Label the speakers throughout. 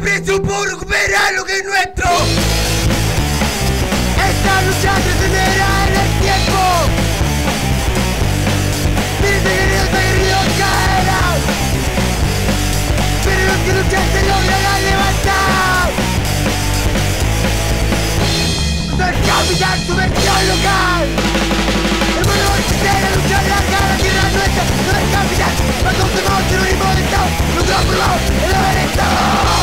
Speaker 1: precio por recuperar lo que es nuestro. Esta lucha trascenderá en el tiempo. Miles de guerreros caerán, pero los que luchan se lograrán levantar. Contra el capital, su versión local. El mundo existirá, lucha larga, la tierra nuestra, no es capital. Más contemor, sinónimo de Estado, nunca aprobado, el haber estado.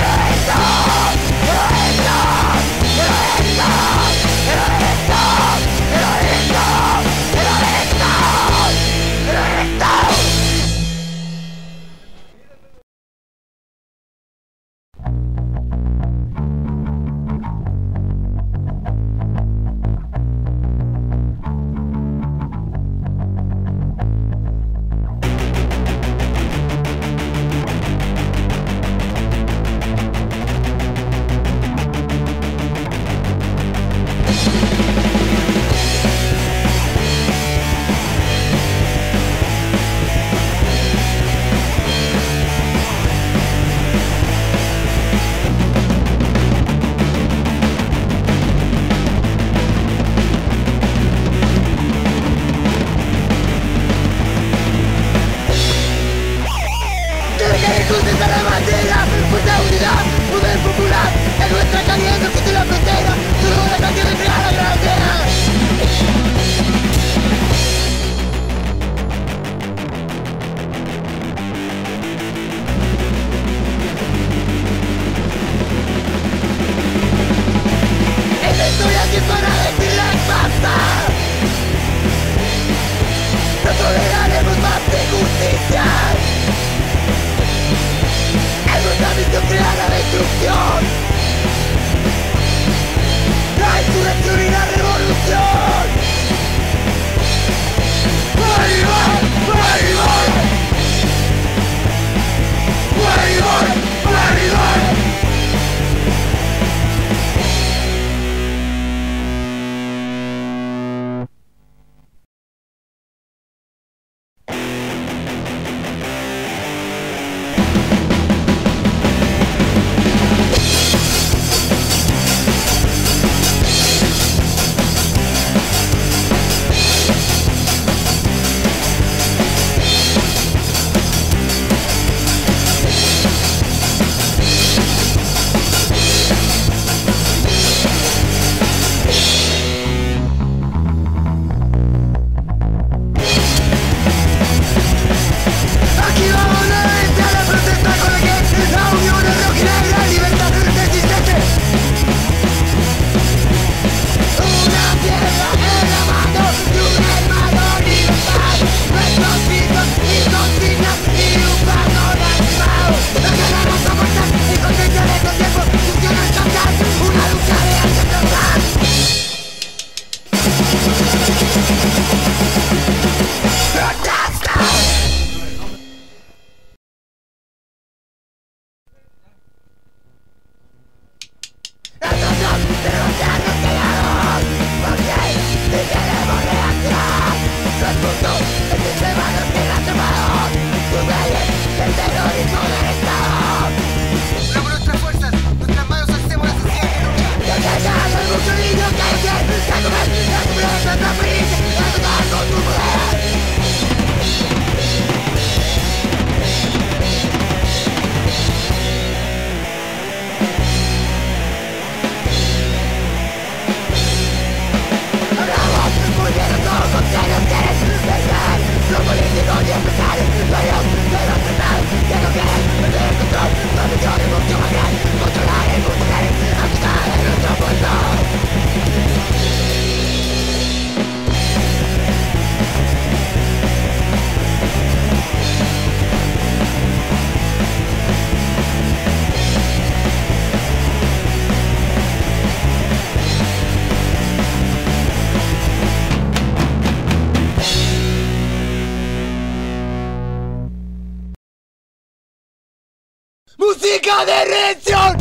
Speaker 1: ¡Música de redención!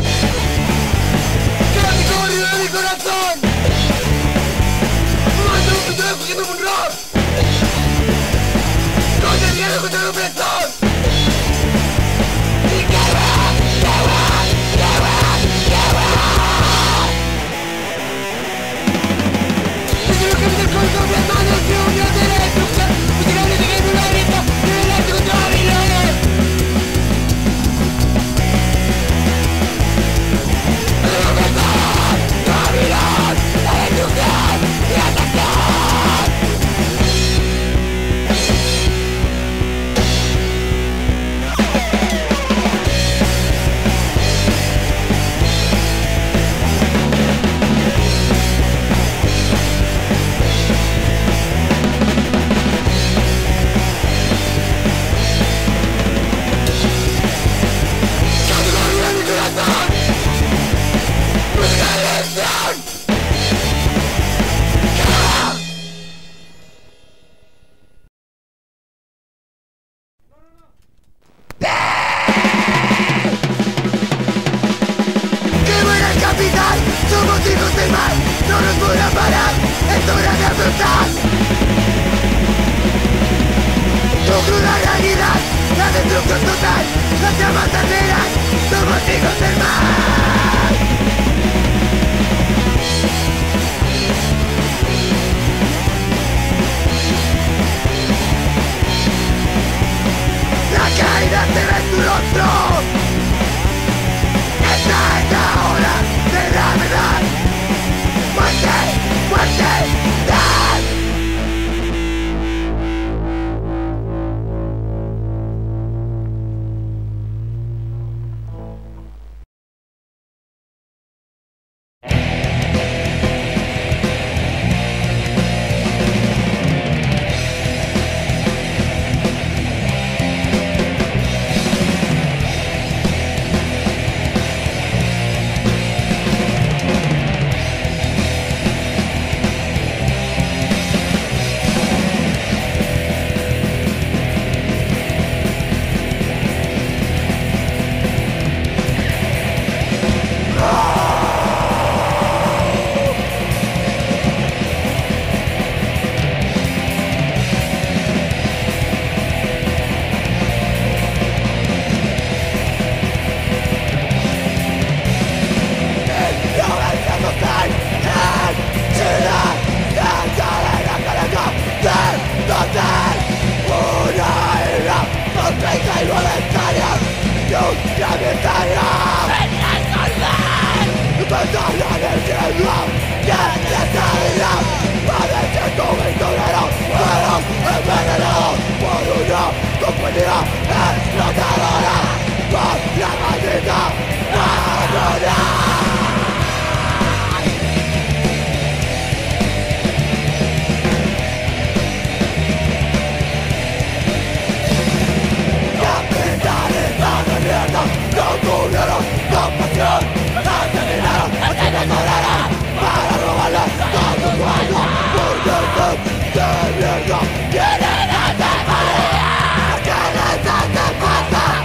Speaker 1: ¡Quédate corrido de mi corazón! ¡Mando un estoy escogiendo un rock! ¡Contra el miedo, contra el opresor! ¡Y que va! la realidad, la destrucción total, las llamas arderán, somos hijos del mal. La caída se ve en tu rostro. Esta es la hora de la verdad. Muerte, muerte. ¡Quieren hacer morir! ¡Quieren hacer matar!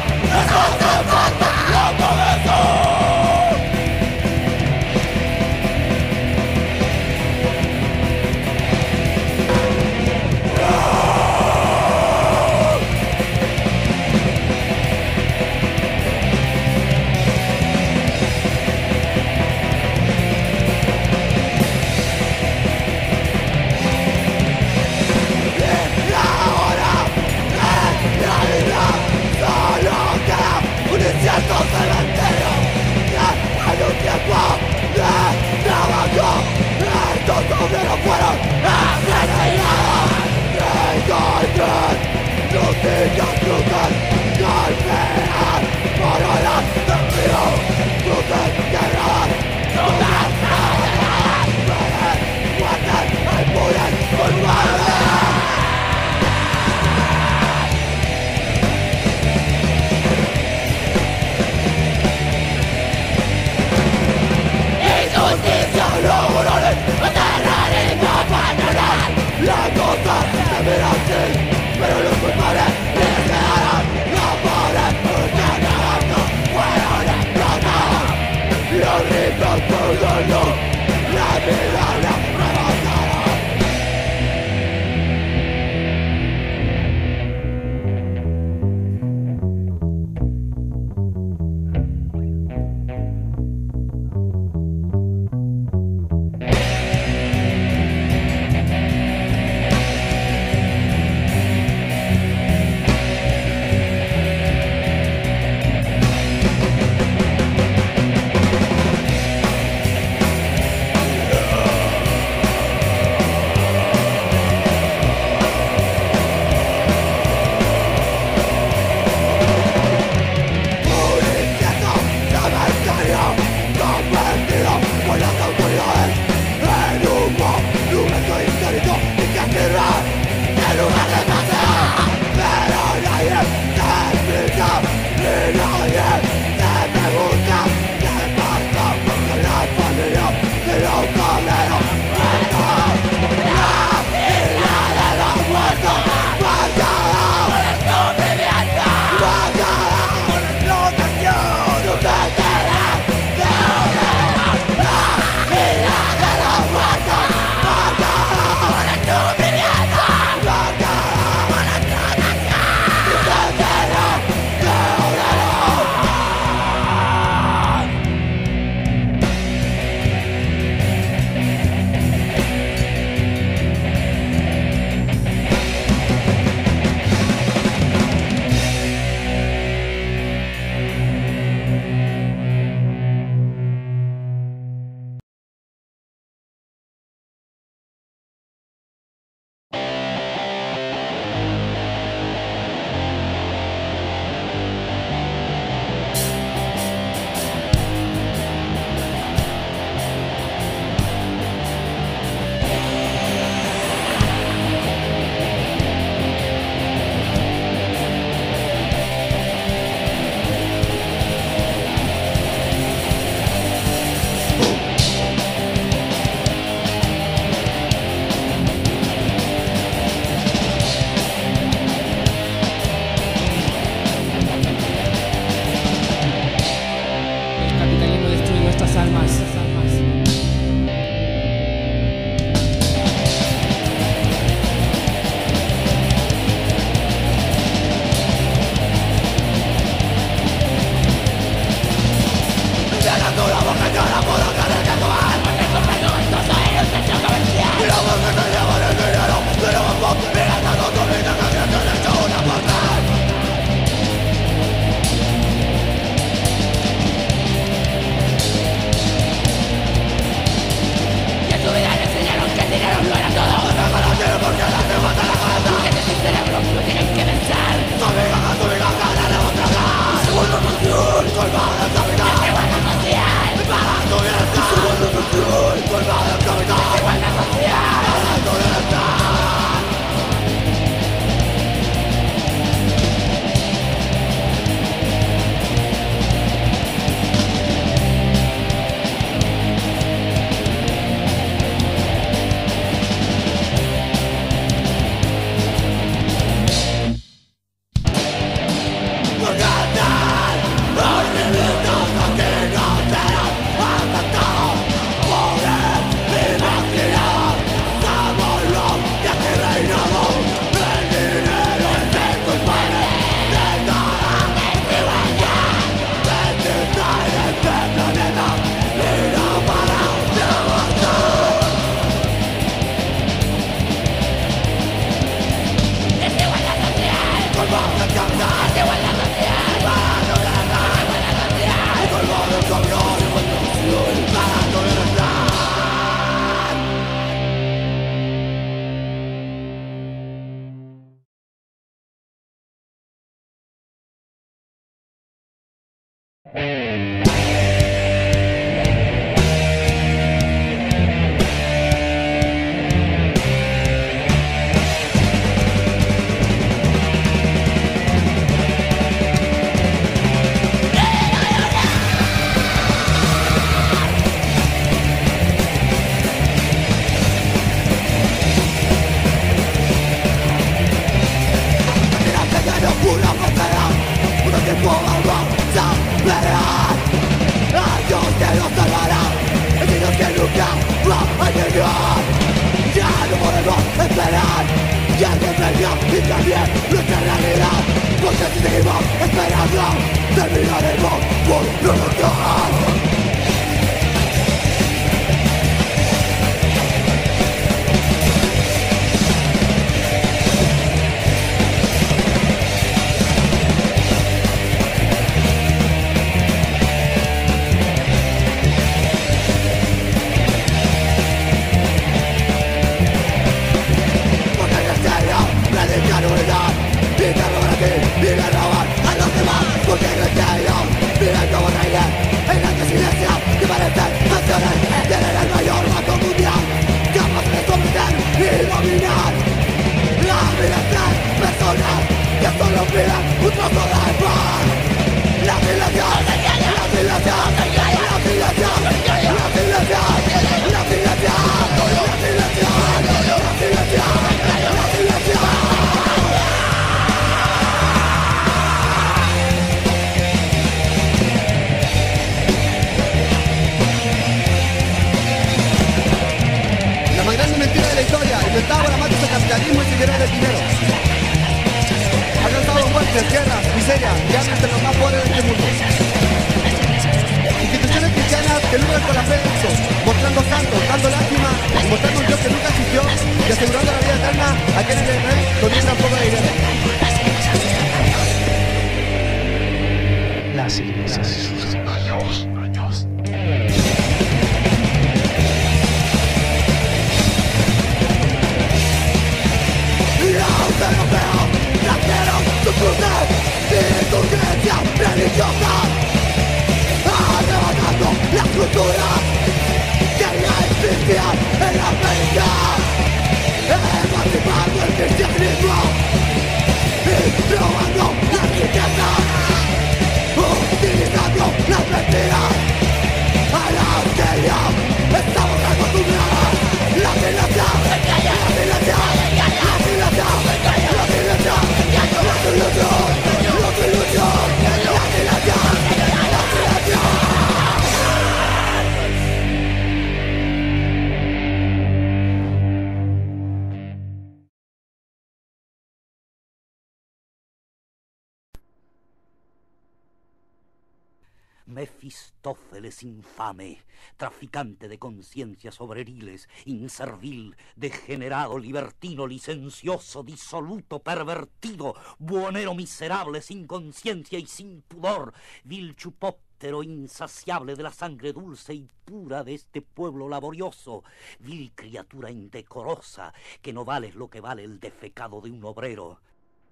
Speaker 2: Mefistófeles infame, traficante de conciencias obreriles, inservil, degenerado, libertino, licencioso, disoluto, pervertido, buhonero miserable, sin conciencia y sin pudor, vil chupóptero insaciable de la sangre dulce y pura de este pueblo laborioso, vil criatura indecorosa, que no vales lo que vale el defecado de un obrero.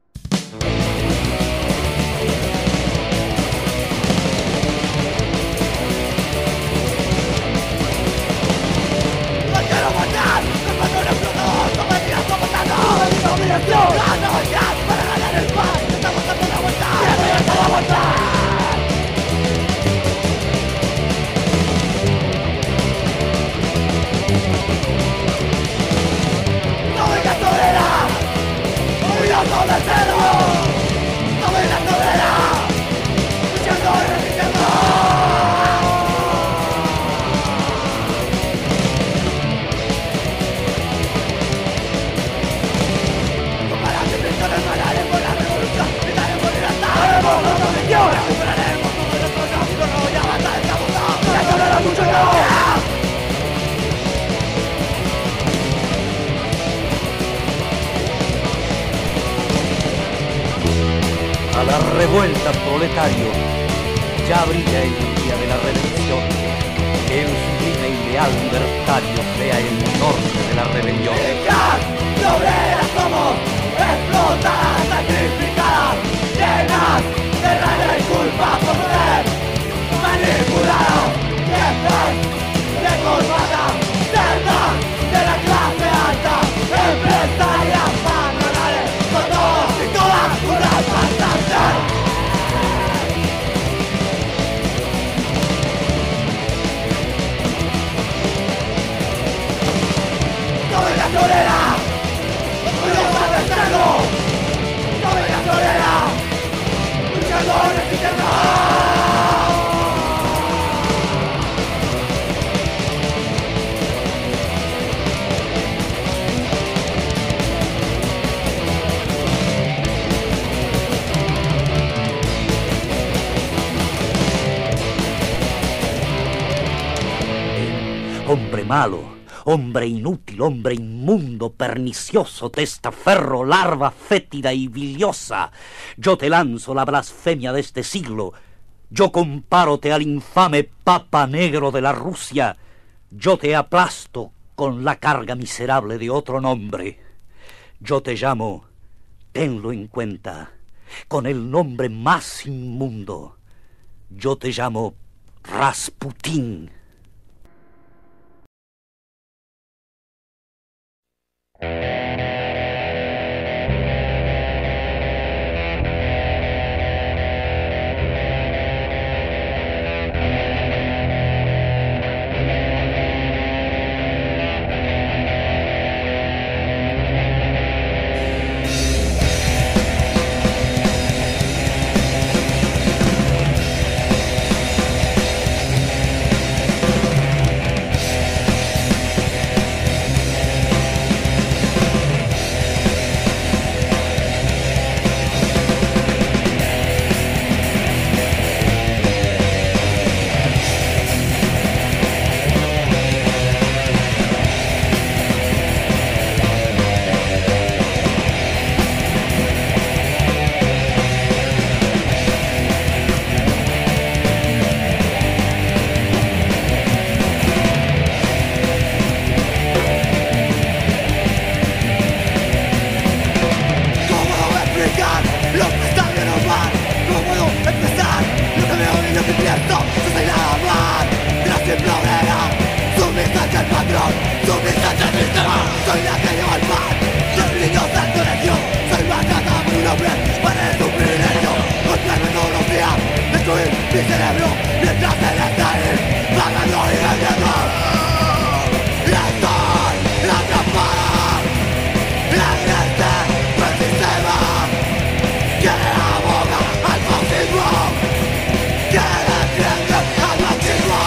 Speaker 1: ¡Quiero matar! ¡Me mando un explotador! ¡No me tiras como tanto! ¡No me tiras como tanto! ¡La novedad para ganar el pan! ¡Estamos dando la vuelta! ¡Quiero ir a la vuelta! ¡No vengas torera! ¡Huyendo del cero! ¡No vengas torera! ¡Luchando y resistiendo! Ganaremos la revolución, gritaremos libertad. ¡Haremos la oposición! ¡Recuperaremos todo nuestro camino! ¡No voy a avanzar esta bondad! ¡Ya hablará mucho yo!
Speaker 2: A la revuelta, proletario, ya brilla el día de la redención. Que en sublime y leal libertario sea el norte de la rebelión.
Speaker 1: ¡Hijas de obreras somos! ¡Explotadas, sacrificadas! ¡Llenas de rabia y culpa por poder!
Speaker 2: Hombre malo, hombre inútil, hombre inmundo, pernicioso, testaferro, larva fétida y biliosa, yo te lanzo la blasfemia de este siglo. Yo compárote al infame Papa Negro de la Rusia. Yo te aplasto con la carga miserable de otro nombre. Yo te llamo, tenlo en cuenta, con el nombre más inmundo. Yo te llamo Rasputín.
Speaker 1: Soy la que lleva el pan, soy niño del colegio, soy más gata por un hombre, parece un privilegio. Golpearme todos los días, destruir mi cerebro, mientras el estáis pagando y vendiendo. Estoy atrapada, la gente del sistema, que aboga al fascismo, que defiende al machismo.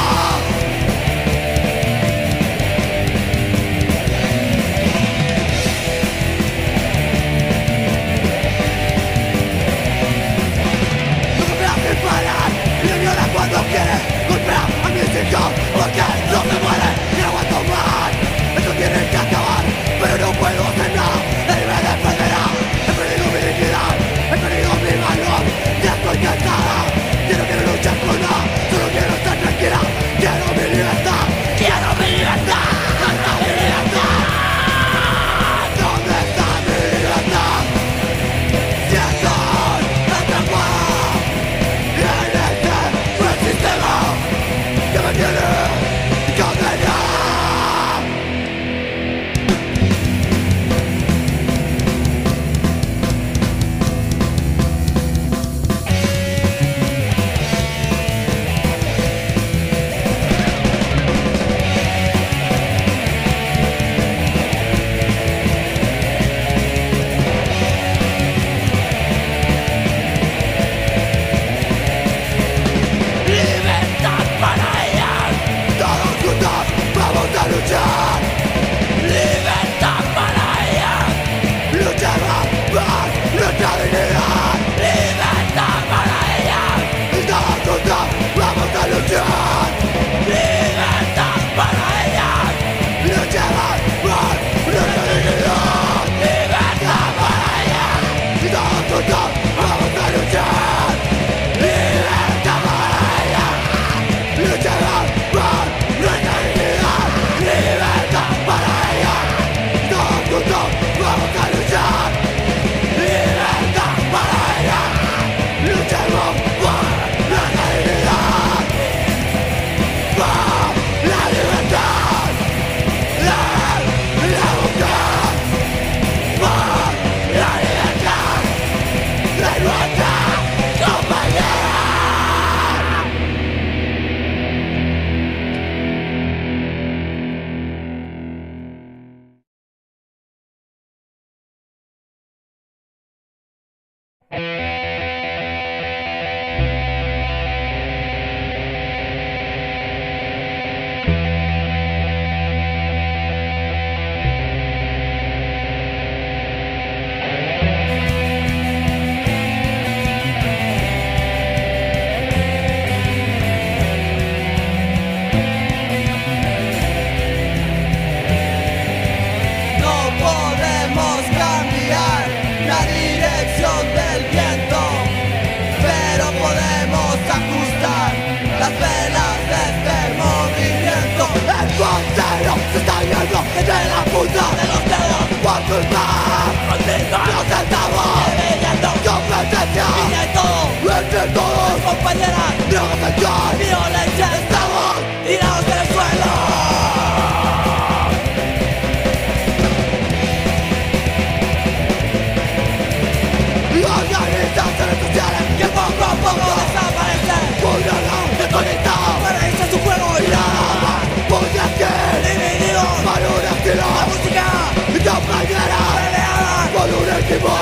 Speaker 1: Cuando quiere Drogas, alcohol, violencia, estamos tirados en el suelo. Organizaciones sociales que poco a poco desaparecen. Público desconectado, para irse a su juego y nada más. Porque aquí divididos por un estilo, la música y compañeras peleadas por un equipo.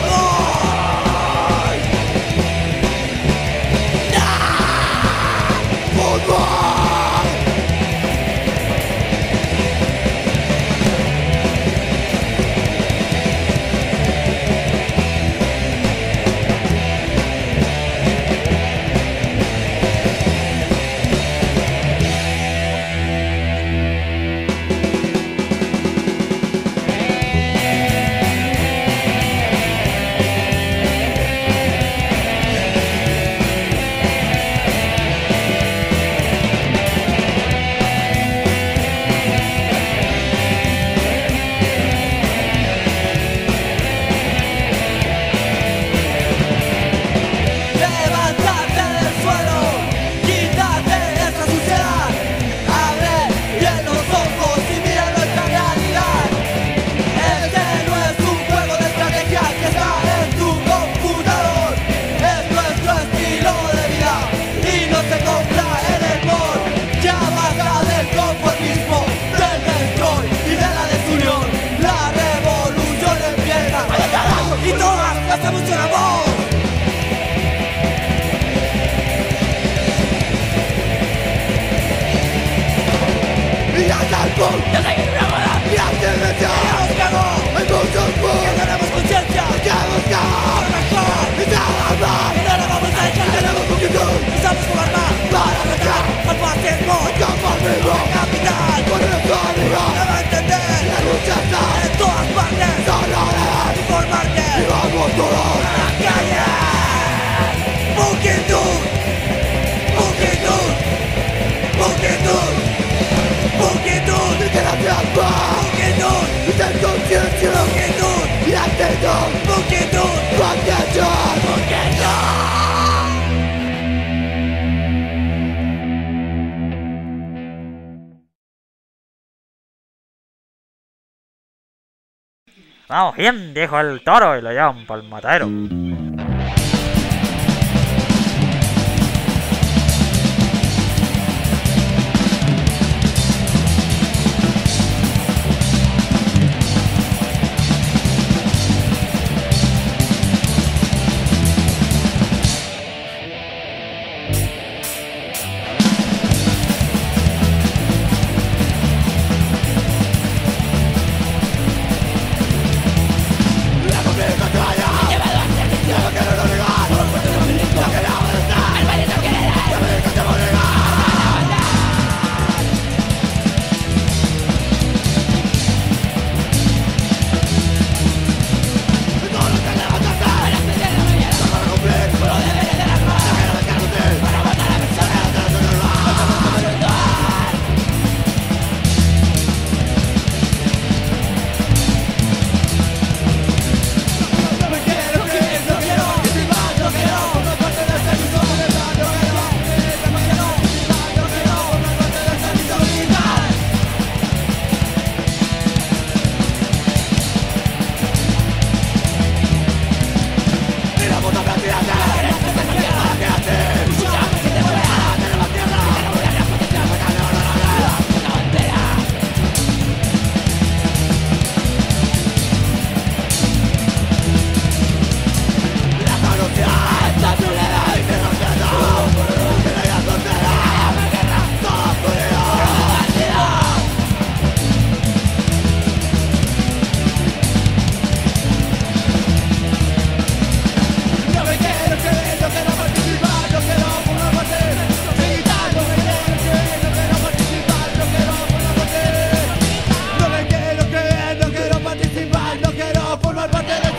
Speaker 3: Vamos bien, dijo el toro y lo llevan pa'l matadero.
Speaker 1: No quiero formar parte de